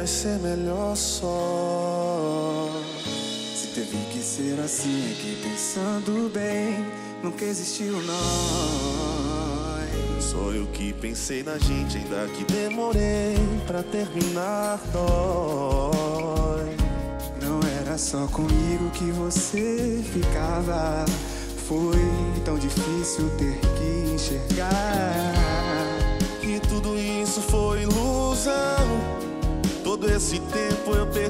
vai ser melhor só. Se teve que ser assim, é que pensando bem, nunca existiu nós. Só eu que pensei na gente, ainda que demorei pra terminar dói. Não era só comigo que você ficava, foi tão difícil ter que enxergar Que tudo isso foi ilusão. Todo esse tempo eu perdi